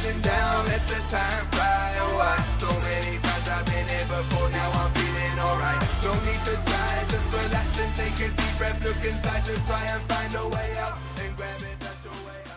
slowing down, let the time fly. Oh, so many times I've been here before, now I'm feeling alright. No need to try, just relax and take a deep breath. Look inside to try and find a way out, and grab it, that's your way.